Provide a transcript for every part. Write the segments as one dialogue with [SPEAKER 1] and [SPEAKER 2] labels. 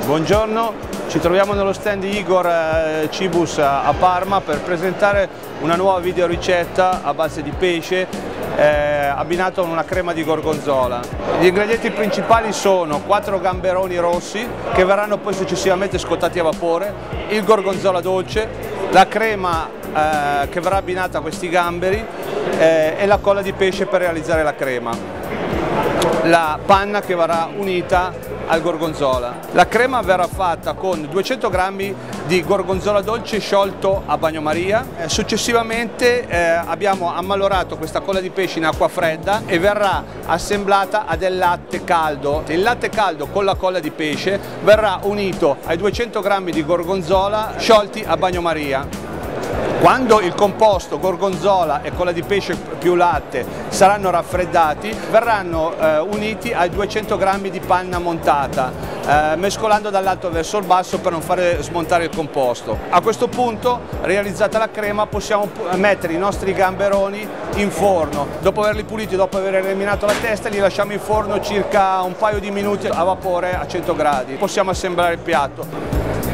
[SPEAKER 1] Buongiorno, ci troviamo nello stand di Igor Cibus a Parma per presentare una nuova video ricetta a base di pesce abbinato a una crema di gorgonzola. Gli ingredienti principali sono 4 gamberoni rossi che verranno poi successivamente scottati a vapore, il gorgonzola dolce, la crema che verrà abbinata a questi gamberi e la colla di pesce per realizzare la crema, la panna che verrà unita al gorgonzola. La crema verrà fatta con 200 g di gorgonzola dolce sciolto a bagnomaria. Successivamente abbiamo ammalorato questa colla di pesce in acqua fredda e verrà assemblata a del latte caldo. Il latte caldo con la colla di pesce verrà unito ai 200 g di gorgonzola sciolti a bagnomaria. Quando il composto gorgonzola e colla di pesce più latte saranno raffreddati, verranno uniti ai 200 g di panna montata, mescolando dall'alto verso il basso per non fare smontare il composto. A questo punto, realizzata la crema, possiamo mettere i nostri gamberoni in forno. Dopo averli puliti, dopo aver eliminato la testa, li lasciamo in forno circa un paio di minuti a vapore a 100 gradi. Possiamo assemblare il piatto.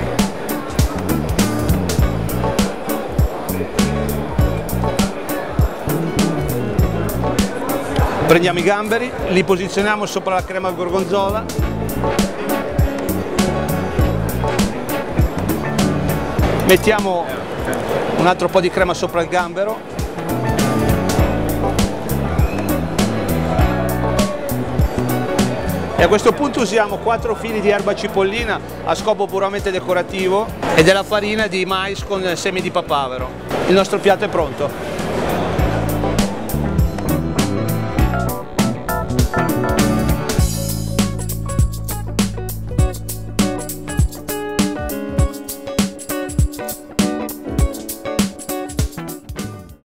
[SPEAKER 1] Prendiamo i gamberi, li posizioniamo sopra la crema al gorgonzola, mettiamo un altro po' di crema sopra il gambero, e a questo punto usiamo 4 fili di erba cipollina a scopo puramente decorativo e della farina di mais con semi di papavero. Il nostro piatto è pronto.